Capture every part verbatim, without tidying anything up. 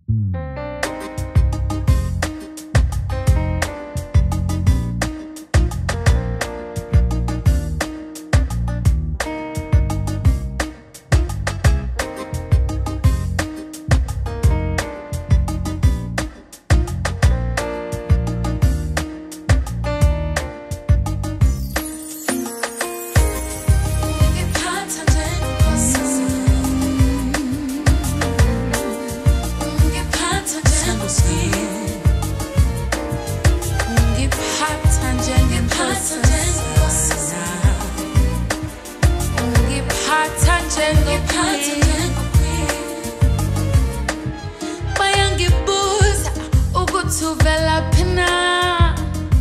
Bayangibuza ukutuvela phina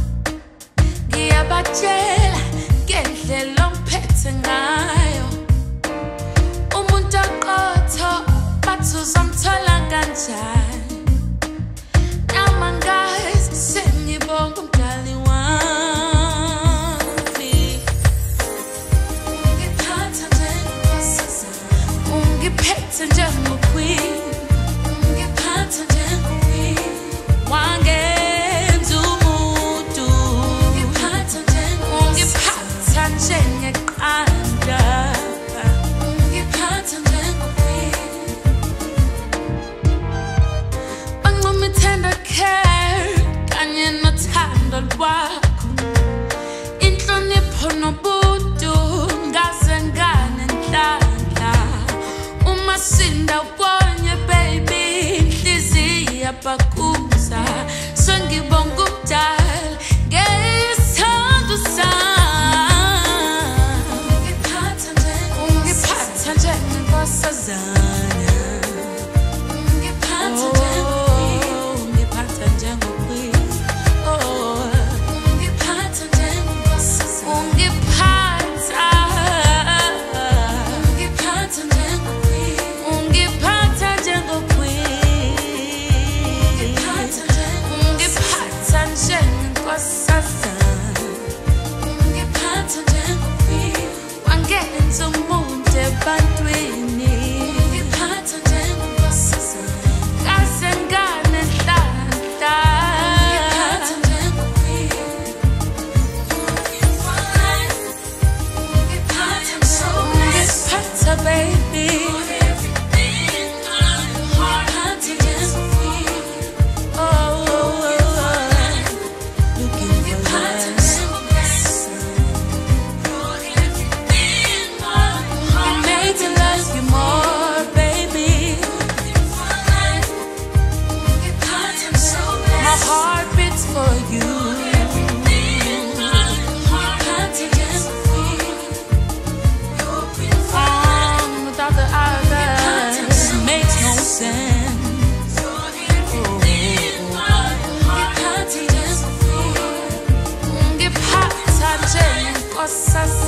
ngiyabatshela ngendlela ongiphethe ngayo umuntu aqotho bathi uzomthola kanjani namangazi sengibonga umdali wami ungiphethe njengoqueen ungiphatha njengoqueen wangenza umuntu ungiphatha ungiphatha njengeqanda ungiphatha njengoqueen banquma ithanda care kanye nothando lwakho inhlonipho nobuntu ngaze nganenhlanhla umasinda ubonye baby inhliziyo yabakuza sengibonga ubudala ngesithando sami ungiphatha njengenkosazana ungiphatha ungiphatha njengoqueen ungiphatha njengenkosazana ungiphatha ungiphatha njengoqueen ungiphatha njengoqueen ungiphatha njengenkosazana ungiphatha njengoqueen wangenza umuntu ebantwini ungiphatha njengenkosazana ngaze nganenhlanhla ungiphatha njengoqueen ungiphatha baby Ungiphatha njengenkosazana